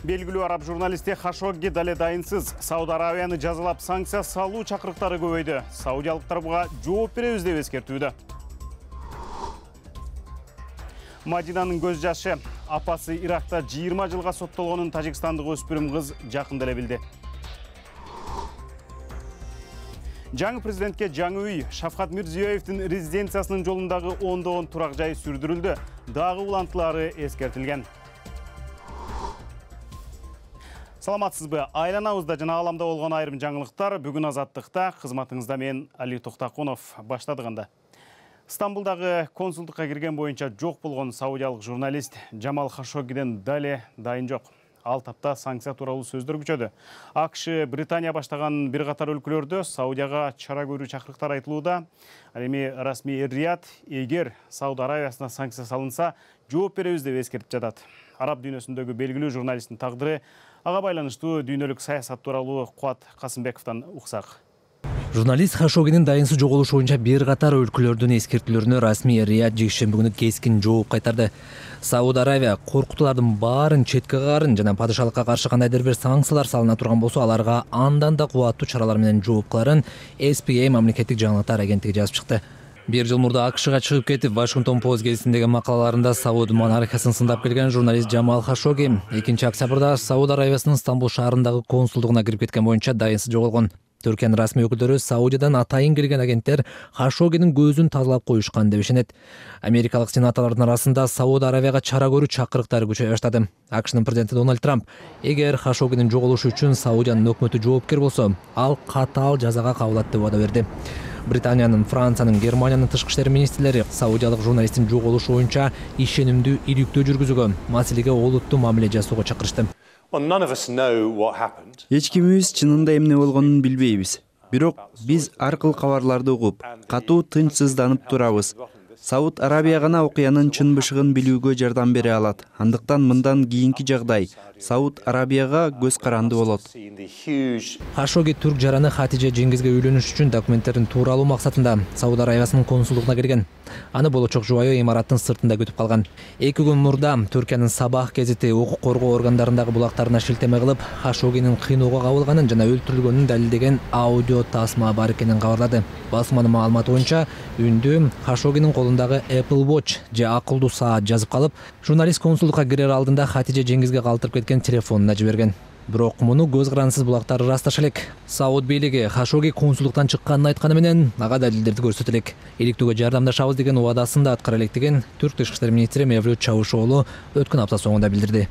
Белгілі араб журналисте Хашогги дале дайынсыз. Сауд Аравияны жазалап санкция салуу чакырыктары көбөйдү. Саудиялыктар буга жооп беребиз деп эскертүүдө. Мадинаның көз жашы. Апасы Иракта 20 жылга соттолгонун тажикстандык өспүрүм кыз жакында эле билди. Жаңы президентке жаңы үй. Шавкат Мирзиёевдин резиденциясынын жолундагы ондогон турак жай сүрдүрүлдү. Дагы улантылары эскертилген. Саламатсызбы? Айланабызда жана ааламда болгон айрым жаңылыктар бүгүн Азаттыкта. Кызматыңызда мен Али Токтакунов. Баштадыгында. Стамбулдагы консулдукка кирген боюнча жок болгон саудиялык журналист Джамал Хашоггиден дале дайын жок. Ал тапта санкция тууралуу сөздөр күчөдү. АКШ, Британия баштаган бир катар өлкөлөрдө Саудияга чара көрүү чакырыктар айтылууда. Ал эми расмий Рият эгер Сауд Аравиясына санкция салынса, жооп беребиз деп эскертип жатат. Араб дүйнөсүндөгү белгилүү журналисттин тагдыры ага байланыштуу дүйнөлүк саясат тууралуу Кубат Касымбековдон уксак. Журналист Хашоггинин дайынсыз жоголушу боюнча бир катар өлкөлөрдүн эскертүүлөрүнө расмий Рият жекшемби күнү кескин жооп кайтарды. Сауд Аравия коркутуулардын баарын четке кагарын жана падышалыкка каршы кандайдыр бир санкциялар салына турган болсо, аларга андан да кубаттуу чаралар менен жооп кыларын SPA мамлекеттик жаңылыктар агенттиги жазып чыкты. Бир жыл мурда АКШга чыгып кетип, Washington Post гезитиндеги макалаларында Сауд монархиясын сындап келген журналист Джамал Хашогги 2 октябрда Сауд Аравиясынын Стамбул шаарындагы консулдугуна кирип кеткен боюнча дайынсыз жоголгон. Түркиянын расмий өкүлдөрү Саудиядан атайын келген агенттер Хашоггинин көзүн тазалап коюшкан деп ишенет. Америкалык сенаторлордун арасында Сауд Аравияга чара көрүү чакырыктары күчөй баштады. АКШнын президенти Дональд Трамп эгер Хашоггинин жоголушу үчүн Саудиянын өкмөтү жоопкер болсо, ал катаал жазага кабылат деп убада берди. Британиянын, Франциянын, Германиянын тышкы иштер министрлери саудиялык журналисттин жоголушу боюнча ишенимдүү иликтөө жүргүзүүгө, маселеге олуттуу мамиле жасоого чакырышты. Эч кимибиз чынында эмне болгонун билбейбиз. Бирок биз ар кыл кабарларды угуп, катуу тынчсызданып турабыз. Сауд Аравия гана окуянын чын бышыгын билүүгө жардам бере алат. Андыктан мындан кийинки жагдай Сауд Аравияга көз каранды болот. Хашогги түрк жараны Хатиже Жеңгизге үйлөнүш үчүн документтерин тууралуу максатында Сауд Аравиясынын консулдугуна келген. Аны болочок жубайы имараттын сыртында күтүп калган. 2 күн мурда Түркиянын Сабах гезити укук коргоо органдарындагы булактарына шилтеме кылып, Хашоггинин кыйноого кабылганын жана өлтүрүлгөнүн далилдеген аудио тасма бар экенин кабарлады. Басманын маалыматы боюнча, үндү Хашоггинин колундагы Apple Watch же акылдуу саат жазып калып, журналист консулдукка кирер алдында Хатиже Жеңгизге калтырып кеткен телефонуна жиберген. Бирок муну көз карансыз булактар ырасташа элек. Сауд бийлиги Хашогги консулдуктан чыкканын айтканы менен ага далилдерди көрсөтө элек. Иликтөөгө жардамдашабыз деген убадасын да аткара электигин Түрк тышкы иштер министри Мевлют Чавушоğlu өткөн апта соңунда билдирди.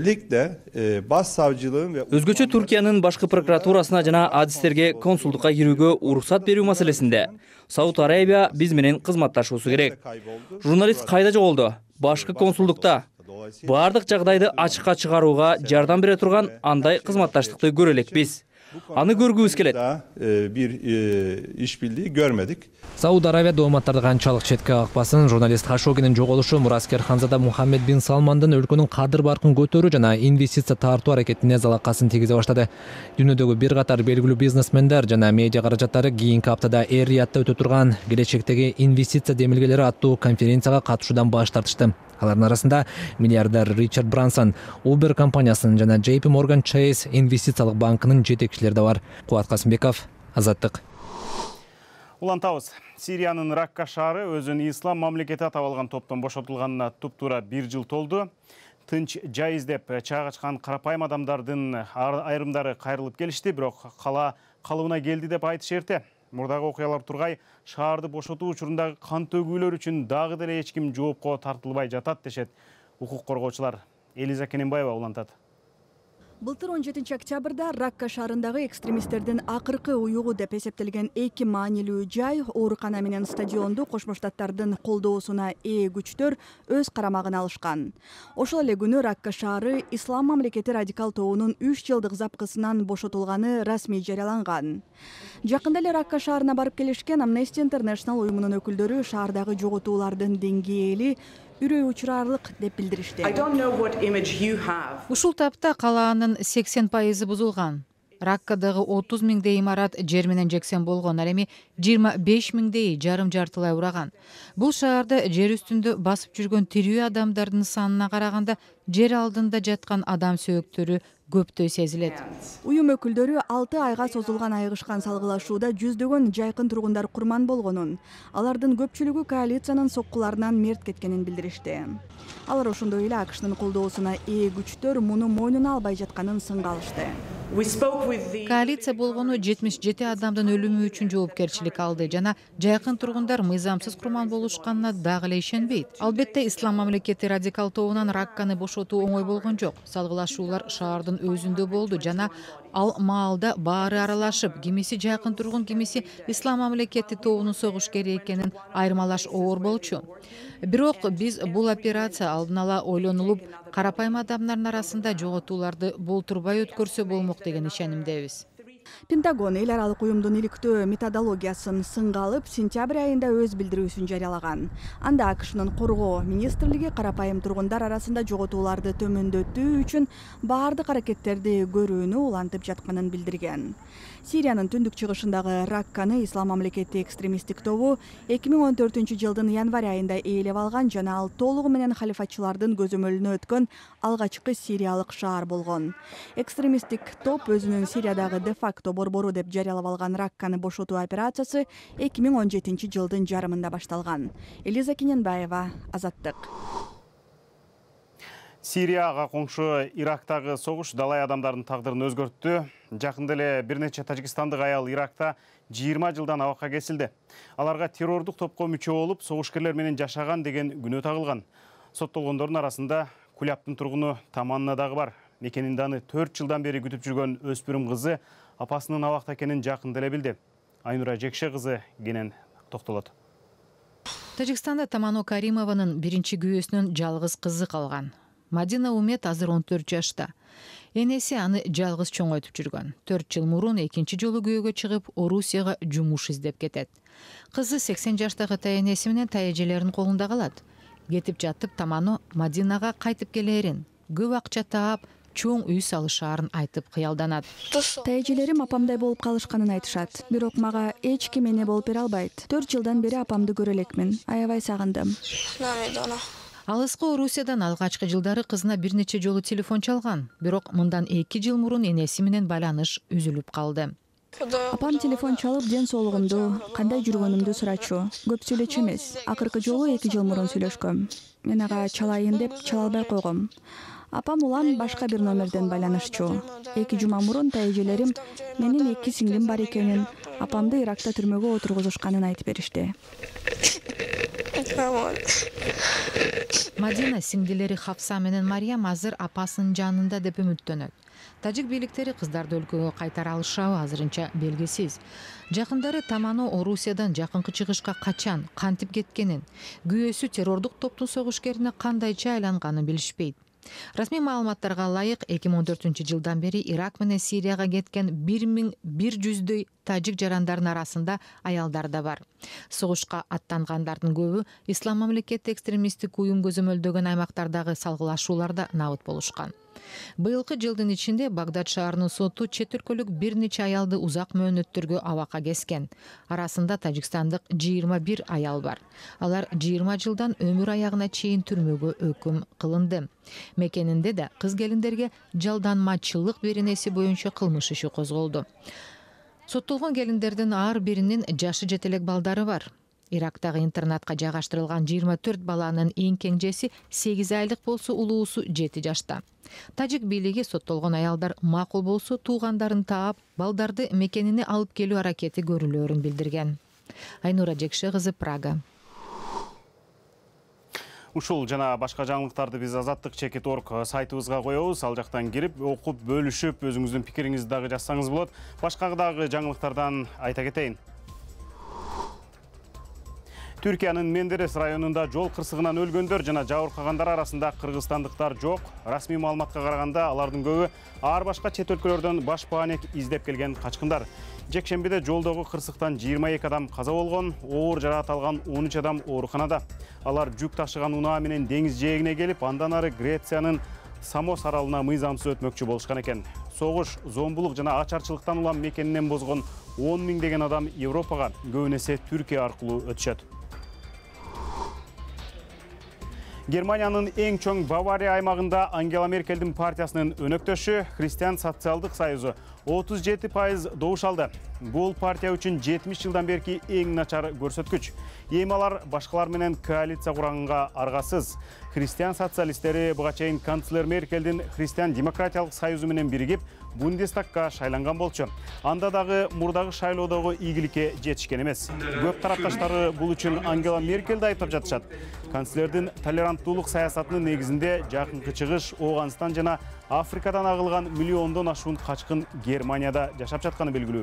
Өзгөчө Түркиянын башкы прокуратурасына жана адистерге консулдукка кирүүгө уруксат берүү маселесинде Сауд Аравия биз менен кызматташуусу керек. Журналист кайда жоголду? Башкы консулдукта. Бардык жагдайды ачыкка чыгарууга жардам бере турган андай кызматташтыкты көрө элекпиз. Аны көргүбүз келет. Бир иш билди көрмөдүк. Сауд Аравия дооматтарды канчалык четке какпасын, журналист Хашоггинин жоголушу мураскер Ханзада Мухаммед бин Салмандын өлкөнүн кадыр баркын көтөрүү жана инвестиция тартуу аракетине залакасын тийгизе баштады. Дүйнөдөгү бир катар белгилүү бизнесмендер жана медиа каражаттары кийинки аптада Эр-Риятта өтө турган келечектеги инвестиция демилгелери аттуу конференцияга катышуудан баш тартышты. Алардын арасында миллиардер Ричард Брансон, Uber компаниясынын жана JP Morgan Chase инвестициялык банкынын жетекчилери да бар. Кубат Касымбеков, Азаттык. Улантабыз. Сириянын Ракка шаары өзүн ислам мамлекети атап алган топтон бошотулганына туптуура 1 жыл толду. Тынч жай издеп чыга чыккан карапайым адамдардын айрымдары кайрылып келишти, бирок кала калыбына келди деп айтыш эрте. Мурдагы окуялар тургай, шаарды бошотуу учурундагы кан төгүүлөр үчүн дагы деле эч ким жоопко тартылбай жатат дешет укук коргоочулар. Элиза Кененбаева улантат. Былтыр 17 октябрда Ракка шаарындагы экстремисттердин акыркы уюгу деп эсептелген 2 маанилүү жай, оорукана менен стадионду Кошмо Штаттардын колдоосуна ээ күчтөр өз карамагына алышкан. Ошол эле күнү Ракка шаары Ислам мамлекети радикал тобунун 3 жылдык запкысынан бошотулганы расмий жарыяланган. Жакында эле Ракка шаарына барып келишкен Amnesty International уюмунун өкүлдөрү шаардагы жоготуулардын деңгээли үрөй учурарлык деп билдиришти. Ушул тапта калаанын 80% бузулган. Раккадагы 30 миңдей имарат жер менен жексен болгон, ал эми 25 миңдей жарым-жартылай ураган. Бул шаарда жер үстүндө басып жүргөн тирүү адамдардын санына караганда жер алдында жаткан адам сөөктөрү көптөй сезилет. Уюм өкүлдөрү 6 айга созулган айыгышкан салгылашууда жүздөгөн жайкын тургундар курман болгонун, алардын көпчүлүгү коалициянын соккуларынан мерт кеткенин билдиришти. Алар ошондой эле АКШнын колдоосуна ээ күчтөр муну мойнуна албай жатканын сынга алышты. Коалиция болгону 77 адамдын өлүмү үчүн жоопкерчилик алды жана жайкын тургундар мыйзамсыз курман болушканына дагы эле ишенбейт. Албетте Ислам мамлекети радикал тобунан Ракканы бошотуу оңой болгон жок. Салгылашуулар шаардын өзүндө болду жана ал маалда баары аралашып, кимиси жайкын тургун, кимиси Ислам мамлекети тобунун согушкери экенин айырмалаш оор болчу. Бирок биз бул операция алдын ала ойлонулуп, карапайым адамдардын арасында жоготууларды болтурбай өткөрсө болмок деген ишенимдебиз. Пентагон эл аралык уюмдун иликтөө методологиясын сынга алып, сентябрь айында өз билдирүүсүн жарыялаган. Анда АКШнын коргоо министрлиги карапайым тургундар арасында жоготууларды төмөндөтүү үчүн баардык аракеттерди көрүүнү улантып жатканын билдирген. Сириянын түндүк чыгышындагы Ракканы Ислам мамлекети экстремисттик тобу 2014 жылдын январь айында ээлеп алган жана ал толугу менен халифатчылардын көзөмөлүнө өткөн алгачкы сириялык шаар болгон. Экстремисттик топ өзүнүн Сириядагы де-факто борбору деп жарыялап алган Ракканы бошотуу операциясы 2017 жылдын жарымында башталган. Элиза Кененбаева, Азаттык. Сирияга коңшу Ирактагы согуш далай адамдардын тагдырын өзгөрттү. Жакында эле бир нече тажикстандык аял Иракта 20 жылдан абакка кесилди. Аларга террордук топко мүчө болуп, согушкерлер менен жашаган деген күнөө тагылган. Соттолгондордун арасында Куляптын тургуну Таманна дагы бар. Мекенинде аны 4 жылдан бери күтүп жүргөн өспүрүм кызы апасынын абакта экенин жакында эле билди. Айнура Жекше кызы кенен токтолот. Тажикстанда Тамано Каримованын биринчи күйөөсүнөн жалгыз кызы калган. Мадина Умет азыр 14 жашта. Энеси аны жалгыз чоңойтуп жүргөн. 4 жыл мурун экинчи жолу күйөөгө чыгып, Орусияга жумуш издеп кетет. Кызы 80 жаштагы тайенеси менен тайэжелеринин колунда калат. Кетип жатып Тамано Мадинага кайтып келерин, көп акча таап, чоң үй салышаарын айтып кыялданат. Тайэжелерим апамдай болуп калышканын айтышат. Бирок мага эч ким эне болуп бере албайт. 4 жылдан бери апамды көрө элекмин. Аябай сагындым. Алыскы Орусиядан алгачкы жылдары кызына бир нече жолу телефон чалган. Бирок мындан 2 жыл мурун энеси менен байланыш үзүлүп калды. Апам телефон чалып, ден соолугумду, кандай жүргөнүмдү сурачу. Көп сүйлөчү эмес. Акыркы жолу 2 жыл мурун сүйлөшкөм. Мен ага чалайын деп чала албай койгом. Апам улам башка бир номерден байланышчу. 2 жума мурун тайэжелерим менин 2 сиңдим бар экенин, апамды Иракта түрмөгө отургузушканын айтып беришти. Мадина сиңдилери Хафса менен Мариям азыр апасынын жанында деп үмүттөнөт. Тажик бийликтери кыздарды өлкөгө кайтара алышабы азырынча белгисиз. Жакындары Тамано Орусиядан жакынкы чыгышка качан, кантип кеткенин, күйөөсү террордук топтун согушкерине кандайча айланганын билишпейт. Расмий маалыматтарга ылайык 2014 жылдан бери Ирак менен Сирияга кеткен 1100дөй тажик жарандардын арасында аялдар да бар. Согушка аттангандардын көбү Ислам мамлекети экстремисттик уюм көзөмөлдөгөн аймактардагы салгылашууларда набыт болушкан. Быйылкы жылдын ичинде Багдад шаарынын соту чет өлкөлүк бир нече аялды узак мөөнөттөргө абакка кескен. Арасында тажикстандык 21 аял бар. Алар 20 жылдан өмүр аягына чейин түрмөгө өкүм кылынды. Мекенинде да кыз келиндерге жалданмачылык беренеси боюнча кылмыш иши козголду. Соттолгон келиндердин ар биринин жашы жете элек балдары бар. Ирактагы интернатка жайгаштырылган 24 баланын эң кеңжеси 8 айлык болсо, улуусу 7 жашта. Тажик бийлиги соттолгон аялдар макул болсо туугандарын таап, балдарды мекенине алып келүү аракети көрүлөөрүн билдирген. Айнура Жекше кызы, Прага. Ушул жана башка жаңылыктарды биз Азаттык.org сайтыбызга коебуз. Ал жактан кирип, окуп, бөлүшүп, өзүңүздүн пикириңизди дагы жазсаңыз болот. Башка дагы жаңылыктардан айта кетейин. Түркиянын Мендерес районунда жол кырсыгынан өлгөндөр жана жабыркагандар арасында кыргызстандыктар жок. Расмий маалыматка караганда алардын көбү ар башка чет өлкөлөрдөн баш баанек издеп келген качкындар. Жекшембиде жолдогу кырсыктан 22 адам каза болгон, оор жаракат алган 13 адам ооруканада. Алар жүк ташыган унаа менен деңиз жээгине келип, андан ары Грециянын Самос аралына мыйзамсыз өтмөкчү болушкан экен. согуш, зомбулук жана ачарчылыктан улам мекенинен бозгон 10 миңдеген адам Европага, көбүнесе Түркия аркылуу өтүшөт. Германиянын эң чоң Бавария аймагында Ангела Меркельдин партиясынын өнөктөшү Христиан социалдык союзу 37% добуш алды. Бул партия үчүн 70 жылдан берки эң начар көрсөткүч. Эми алар башкалар менен коалиция курганга аргасыз. Христиан социалисттери буга чейин канцлер Меркельдин Христиан демократиялык союзу менен биригип Бундестагга шайланган болчу. Анда дагы мурдагы шайлоодогу ийгиликке жетишкен эмес. Көп тарапташтары бул үчүн Ангела Меркельди айтып жатышат. Канцлердин толеранттуулук саясатынын негизинде жакынкы чыгыш, Ооганстан жана Африкадан агылган миллиондон ашуун качкын Германияда жашап жатканы белгилүү.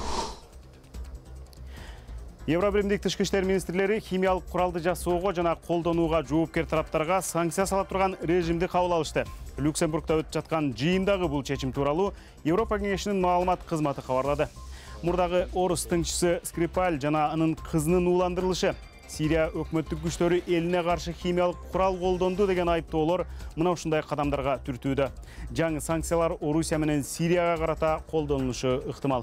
Евробиримдик тышкы иштер министрлери химиялык куралды жасоого жана колдонууга жоопкер тараптарга санкция сала турган режимди кабыл алышты. Люксембургда өтүп жаткан жыйындагы бул чечим тууралуу Европа кеңешинин маалымат кызматы кабарлады. Мурдагы орус тыңчысы Скрипаль жана анын кызынын ууландырылышы, Сирия өкмөттүк күчтөрү элине каршы химиялык курал колдонду деген айыптоолор мына ушундай кадамдарга түртүүдө. Жаңы санкциялар Орусия менен Сирияга карата колдонулушу ыктымал.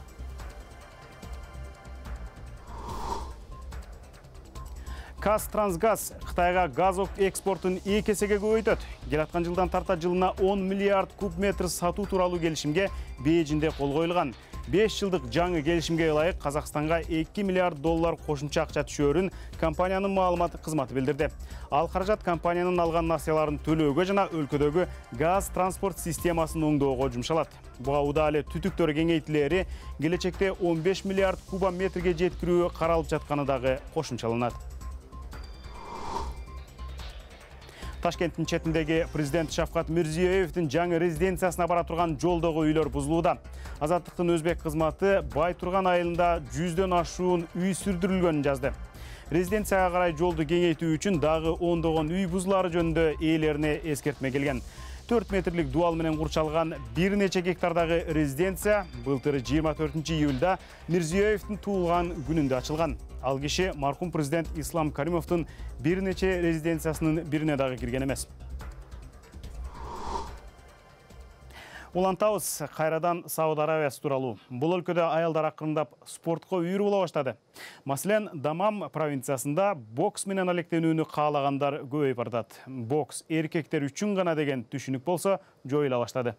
Казтрансгаз Кытайга газ экспортун 2 эсеге көбөйтөт. Келаткан жылдан тарта жылына 10 миллиард куб метр сатуу тууралуу келишимге Бейжинде кол коюлган. 5 жылдык жаңы келишимге ылайык Казакстанга 2 миллиард доллар кошумча акча түшөөрүн компаниянын маалымат кызматы билдирди. Ал каражат компаниянын алган насыяларын төлөөгө жана өлкөдөгү газ транспорт системасын оңдоого жумшалат. Буга удаа эле түтүктөр кеңейтилери, келечекте 15 миллиард куба метрге жеткирүү каралып жатканы дагы кошумчаланат. Ташкенттин четиндеги президент Шавкат Мирзиёевдин жаңы резиденциясына бара турган жолдогу үйлөр бузулууда. Азаттыктын өзбек кызматы бай турган айылында 100дөн ашуун үй сүрдүрүлгөнүн жазды. Резиденцияга карай жолду кеңейтүү үчүн дагы ондогон үй бузулары жөнүндө ээлерине эскертме келген. 4 метрлик дуал менен курчалган бир нече гектардагы резиденция былтыр 24-июлда Мирзиёевдин туулган күнүндө ачылган. Ал киши мархум президент Ислам Каримовдун бир нече резиденциясынын бирине дагы кирген эмес. Улантабыз кайрадан Сауд Аравиясы тууралуу. Бул өлкөдө аялдар акырындап спортко үйүр боло баштады. Маселен, Дамам провинциясында бокс менен алектенүүнү каалагандар көбөйүп бардат. Бокс эркектер үчүн гана деген түшүнүк болсо жоюла баштады.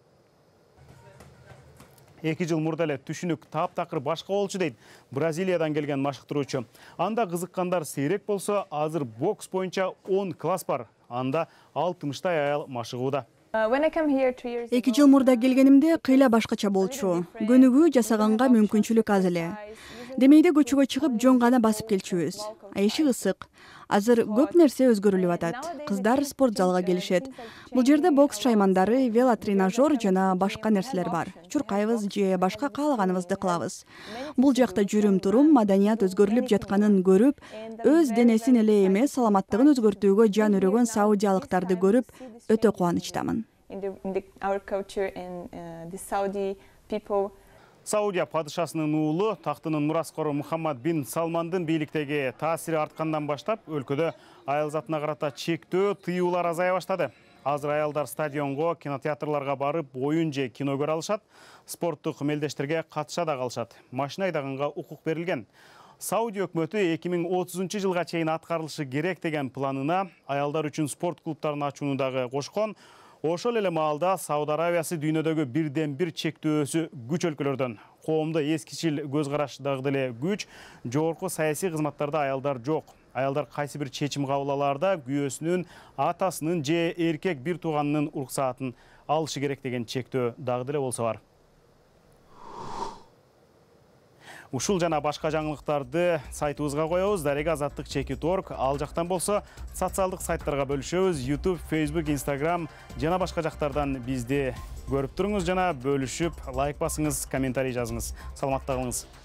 2 жыл мурда эле түшүнүк таптакыр башка болчу дейт Бразилиядан келген машыктыруучу. Анда кызыккандар сейрек болсо, азыр бокс боюнча 10 класс бар. Анда 60 аял машыгууда. 2 жыл мурда келгенимде кыйла башкача болчу. Көнүгүү жасаганга мүмкүнчүлүк аз эле. Демейде көчөгө чыгып жон гана басып келчүбүз. Айышык ысык. Азыр көп нерсе өзгөрүлүп атат. Кыздар спорт залга келишет. Бул жерде бокс шаймандары, велотренажер жана башка нерселер бар. Чуркайбыз же башка каалаганыбызды кылабыз. Бул жакта жүрүм-турум, маданият өзгөрүлүп жатканын көрүп, өз денесин эле эмес, саламаттыгын өзгөртүүгө жан өрөгөн саудиялыктарды көрүп, өтө кубанычтамын. Саудия падышасынын уулу, тактынын мураскору Мухаммад бин Салмандын бийликтеги таасири арткандан баштап, өлкөдө аял затына карата чектөө, тыюулар азая баштады. Азыр аялдар стадионго, кинотеатрларга барып, оюн же кино көрө алышат, спорттук мелдештерге катыша да калышат. Машина айдаганга укук берилген. Саудия өкмөтү 2030-жылга чейин аткарылышы керек деген планына аялдар үчүн спорт клубтарын ачууну дагы кошкон. Ошол эле маалда Сауд Аравиясы дүйнөдөгү бирден бир чектөөсү күч өлкөлөрдөн. Коомдо эскичил көз караш дагы деле күч, жогорку саясий кызматтарда аялдар жок. Аялдар кайсы бир чечим кабыл алаарда күйөөсүнүн, атасынын же эркек бир тууганынын уруксаатын алышы керек деген чектөө дагы деле болсо бар. Ушул жана башка жаңылыктарды сайтыбызга коебуз. Дарега Азаттык.org. Ал жактан болсо социалдык сайттарга бөлүшөбүз. YouTube, Facebook, Instagram жана башка жактардан бизди көрүп туруңуз жана бөлүшүп, лайк басыңыз, комментарий жазыңыз. Саламатта калыңыз.